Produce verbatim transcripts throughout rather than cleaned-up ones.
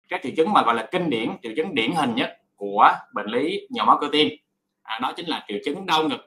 Cái triệu chứng mà gọi là kinh điển, triệu chứng điển hình nhất của bệnh lý nhồi máu cơ tim, à, đó chính là triệu chứng đau ngực.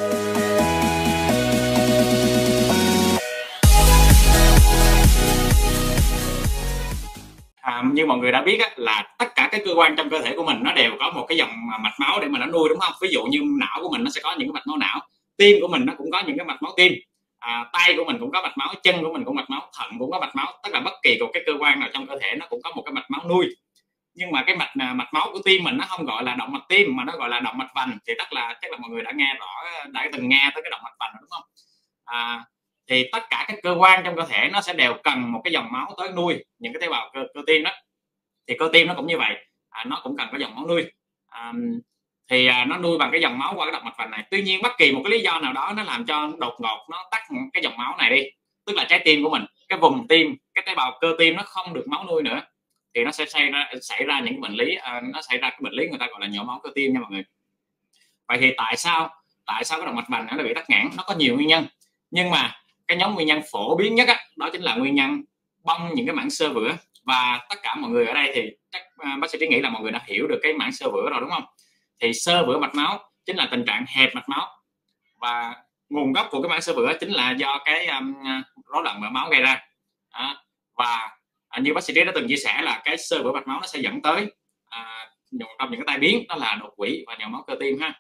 À, như mọi người đã biết á, là tất cả các cơ quan trong cơ thể của mình nó đều có một cái dòng mạch máu để mà nó nuôi, đúng không? Ví dụ như não của mình nó sẽ có những cái mạch máu não, tim của mình nó cũng có những cái mạch máu tim, à, tay của mình cũng có mạch máu, chân của mình cũng mạch máu, thận cũng có mạch máu, tức là bất kỳ một cái cơ quan nào trong cơ thể nó cũng có một cái mạch máu nuôi. Nhưng mà cái mạch mạch máu của tim mình nó không gọi là động mạch tim mà nó gọi là động mạch vành, thì chắc là chắc là mọi người đã nghe rõ, đã từng nghe tới cái động mạch vành đúng không? À, thì tất cả các cơ quan trong cơ thể nó sẽ đều cần một cái dòng máu tới nuôi những cái tế bào cơ, cơ tim đó. Thì cơ tim nó cũng như vậy, à, nó cũng cần có dòng máu nuôi, à, thì à, nó nuôi bằng cái dòng máu qua cái động mạch vành này. Tuy nhiên bất kỳ một cái lý do nào đó nó làm cho đột ngột nó tắt cái dòng máu này đi, tức là trái tim của mình, cái vùng tim, cái tế bào cơ tim nó không được máu nuôi nữa, thì nó sẽ xảy ra xảy ra những bệnh lý, à, nó xảy ra cái bệnh lý người ta gọi là nhồi máu cơ tim nha mọi người. Vậy thì tại sao tại sao cái động mạch vành nó bị tắc nghẽn? Nó có nhiều nguyên nhân, nhưng mà cái nhóm nguyên nhân phổ biến nhất á, đó chính là nguyên nhân bong những cái mảng xơ vữa. Và tất cả mọi người ở đây thì chắc uh, bác sĩ Trí nghĩ là mọi người đã hiểu được cái mảng xơ vữa rồi đúng không? Thì xơ vữa mạch máu chính là tình trạng hẹp mạch máu, và nguồn gốc của cái mảng xơ vữa chính là do cái um, rối loạn mỡ máu gây ra. À, và à, như bác sĩ Trí đã từng chia sẻ là cái xơ vữa mạch máu nó sẽ dẫn tới à, trong những cái tai biến, đó là đột quỵ và nhồi máu cơ tim ha.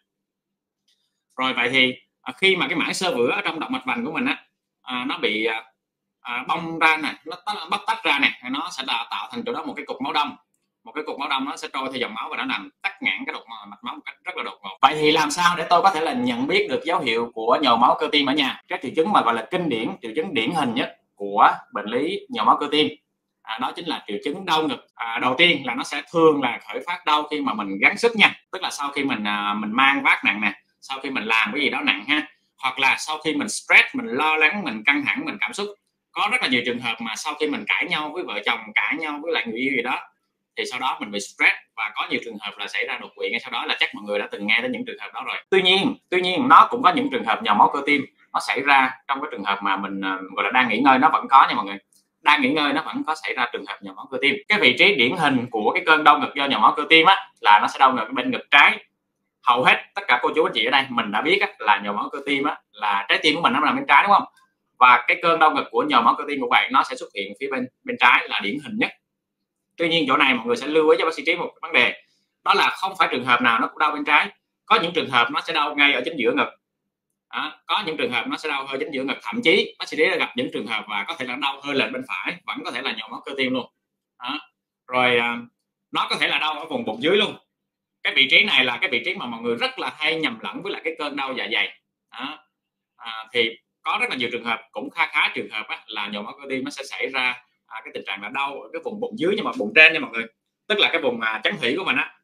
Rồi vậy thì à, khi mà cái mảng xơ vữa ở trong động mạch vành của mình á, à, nó bị à, À, bong ra này, nó bóc tách ra này, nó sẽ là tạo thành chỗ đó một cái cục máu đông, một cái cục máu đông nó sẽ trôi theo dòng máu và nó làm tắc nghẽn cái đột mạch máu một cách rất là đột ngột. Vậy thì làm sao để tôi có thể là nhận biết được dấu hiệu của nhồi máu cơ tim ở nhà? Các triệu chứng mà gọi là kinh điển, triệu chứng điển hình nhất của bệnh lý nhồi máu cơ tim, à, đó chính là triệu chứng đau ngực. À, đầu tiên là nó sẽ thường là khởi phát đau khi mà mình gắng sức nha, tức là sau khi mình à, mình mang vác nặng nè, sau khi mình làm cái gì đó nặng ha, hoặc là sau khi mình stress, mình lo lắng, mình căng thẳng, mình cảm xúc. Có rất là nhiều trường hợp mà sau khi mình cãi nhau với vợ chồng, cãi nhau với lại người yêu gì đó, thì sau đó mình bị stress, và có nhiều trường hợp là xảy ra đột quỵ ngay sau đó, là chắc mọi người đã từng nghe đến những trường hợp đó rồi. Tuy nhiên, tuy nhiên nó cũng có những trường hợp nhồi máu cơ tim nó xảy ra trong cái trường hợp mà mình gọi là đang nghỉ ngơi, nó vẫn có nha mọi người. Đang nghỉ ngơi nó vẫn có xảy ra trường hợp nhồi máu cơ tim. Cái vị trí điển hình của cái cơn đau ngực do nhồi máu cơ tim á, là nó sẽ đau ngực bên ngực trái. Hầu hết tất cả cô chú anh chị ở đây mình đã biết á, là nhồi máu cơ tim á, là trái tim của mình nó nằm bên trái đúng không? Và cái cơn đau ngực của nhồi máu cơ tim của bạn nó sẽ xuất hiện phía bên bên trái là điển hình nhất. Tuy nhiên chỗ này mọi người sẽ lưu ý cho bác sĩ Trí một vấn đề, đó là không phải trường hợp nào nó cũng đau bên trái. Có những trường hợp nó sẽ đau ngay ở chính giữa ngực, à, có những trường hợp nó sẽ đau hơi chính giữa ngực, thậm chí bác sĩ Trí đã gặp những trường hợp và có thể là đau hơi lệch bên phải, vẫn có thể là nhồi máu cơ tim luôn. À, rồi à, nó có thể là đau ở vùng bụng dưới luôn. Cái vị trí này là cái vị trí mà mọi người rất là hay nhầm lẫn với lại cái cơn đau dạ dày. À, à, thì có rất là nhiều trường hợp, cũng khá khá trường hợp á, là nhồi máu cơ tim nó sẽ xảy ra à, cái tình trạng là đau ở cái vùng bụng dưới, nhưng mà bụng trên nha mọi người, tức là cái vùng à, chắn thủy của mình á.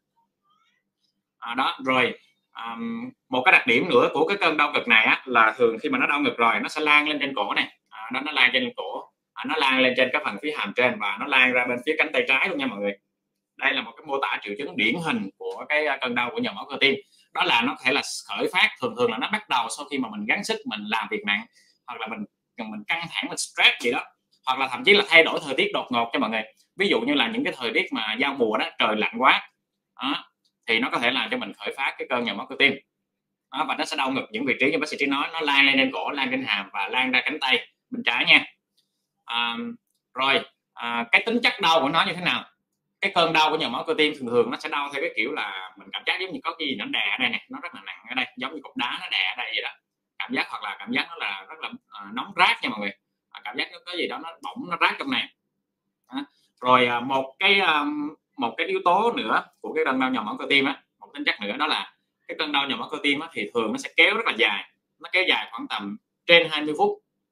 À, đó rồi à, một cái đặc điểm nữa của cái cơn đau ngực này á, là thường khi mà nó đau ngực rồi nó sẽ lan lên trên cổ này, à, đó nó lan trên cổ, à, nó lan lên trên cái phần phía hàm trên và nó lan ra bên phía cánh tay trái luôn nha mọi người. Đây là một cái mô tả triệu chứng điển hình của cái cơn đau của nhồi máu cơ tim. Đó là nó có thể là khởi phát, thường thường là nó bắt đầu sau khi mà mình gắng sức, mình làm việc nặng, hoặc là mình mình căng thẳng, mình stress gì đó, hoặc là thậm chí là thay đổi thời tiết đột ngột cho mọi người. Ví dụ như là những cái thời tiết mà giao mùa đó, trời lạnh quá đó, thì nó có thể làm cho mình khởi phát cái cơn nhồi máu cơ tim đó, và nó sẽ đau ngực những vị trí như bác sĩ Trí nói, nó lan lên trên cổ, lan trên hàm và lan ra cánh tay bên trái nha. À, rồi à, cái tính chất đau của nó như thế nào? Cái cơn đau của nhồi máu cơ tim thường thường nó sẽ đau theo cái kiểu là mình cảm giác giống như có cái gì nó đè ở đây này, nó rất là nặng ở đây, giống như cục đá nó đè ở đây vậy đó, cảm giác, hoặc là cảm giác nó là rất là uh, nóng rát nha mọi người, à, cảm giác nó có gì đó nó bỏng, nó rát trong này. À, rồi uh, một cái um, một cái yếu tố nữa của cái cơn đau nhồi máu cơ tim á, một tính chất nữa, đó là cái cơn đau nhồi máu cơ tim á, thì thường nó sẽ kéo rất là dài, nó kéo dài khoảng tầm trên hai mươi phút,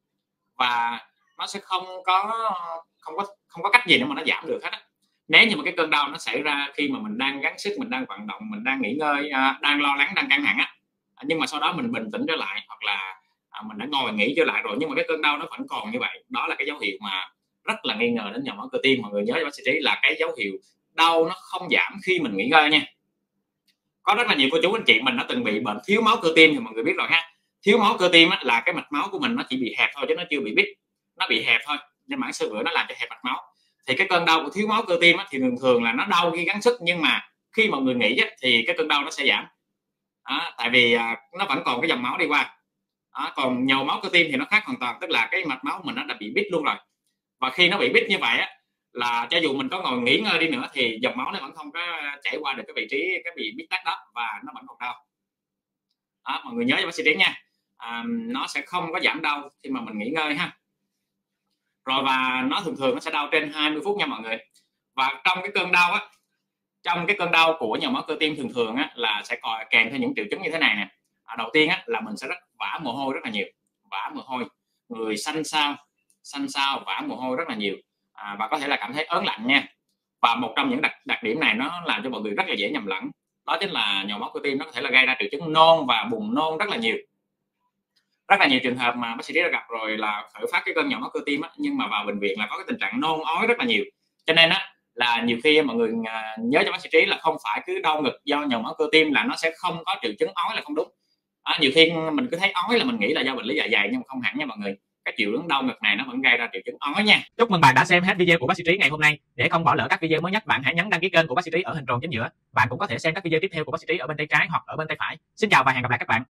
và nó sẽ không có không có không có cách gì để mà nó giảm được hết á. Nếu như mà cái cơn đau nó xảy ra khi mà mình đang gắng sức, mình đang vận động, mình đang nghỉ ngơi, à, đang lo lắng, đang căng thẳng á, nhưng mà sau đó mình bình tĩnh trở lại, hoặc là à, mình đã ngồi nghỉ trở lại rồi, nhưng mà cái cơn đau nó vẫn còn như vậy, đó là cái dấu hiệu mà rất là nghi ngờ đến nhồi máu cơ tim. Mọi người nhớ cho bác sĩ Trí là cái dấu hiệu đau nó không giảm khi mình nghỉ ngơi nha. Có rất là nhiều cô chú anh chị mình đã từng bị bệnh thiếu máu cơ tim thì mọi người biết rồi ha. Thiếu máu cơ tim á, là cái mạch máu của mình nó chỉ bị hẹp thôi, chứ nó chưa bị bít, nó bị hẹp thôi, nên mảng xơ vữa nó làm cho hẹp mạch máu. thì cái cơn đau của thiếu máu cơ tim á, thì thường thường là nó đau khi gắng sức, nhưng mà khi mọi người nghỉ á, thì cái cơn đau nó sẽ giảm. Đó, tại vì à, nó vẫn còn cái dòng máu đi qua. Đó, còn nhồi máu cơ tim thì nó khác hoàn toàn, tức là cái mạch máu mình nó đã bị bít luôn rồi, và khi nó bị bít như vậy á, là cho dù mình có ngồi nghỉ ngơi đi nữa thì dòng máu nó vẫn không có chảy qua được cái vị trí cái bị bít tắc đó, và nó vẫn còn đau. Đó, mọi người nhớ cho bác sĩ Tiến nha, à, nó sẽ không có giảm đau khi mà mình nghỉ ngơi ha. Rồi, và nó thường thường nó sẽ đau trên hai mươi phút nha mọi người. Và trong cái cơn đau á, trong cái cơn đau của nhồi máu cơ tim thường thường á, là sẽ còn kèm theo những triệu chứng như thế này nè. À, đầu tiên á, là mình sẽ rất vã mồ hôi rất là nhiều, vã mồ hôi, người xanh xao, xanh xao, vã mồ hôi rất là nhiều, à, và có thể là cảm thấy ớn lạnh nha. Và một trong những đặc đặc điểm này nó làm cho mọi người rất là dễ nhầm lẫn, đó chính là nhồi máu cơ tim nó có thể là gây ra triệu chứng nôn và buồn nôn rất là nhiều. Rất là nhiều trường hợp mà bác sĩ đã gặp rồi là khởi phát cái cơn nhồi máu cơ tim á, nhưng mà vào bệnh viện là có cái tình trạng nôn ói rất là nhiều. Cho nên á, là nhiều khi mọi người à, nhớ cho bác sĩ Trí là không phải cứ đau ngực do nhồi máu cơ tim là nó sẽ không có triệu chứng ói là không đúng. À, nhiều khi mình cứ thấy ói là mình nghĩ là do bệnh lý dạ dày, nhưng mà không hẳn nha mọi người. Các triệu chứng đau ngực này nó vẫn gây ra triệu chứng ói nha. Chúc mừng bạn đã xem hết video của bác sĩ Trí ngày hôm nay. Để không bỏ lỡ các video mới nhất, bạn hãy nhấn đăng ký kênh của bác sĩ Trí ở hình tròn chính giữa. Bạn cũng có thể xem các video tiếp theo của bác sĩ Trí ở bên tay trái hoặc ở bên tay phải. Xin chào và hẹn gặp lại các bạn.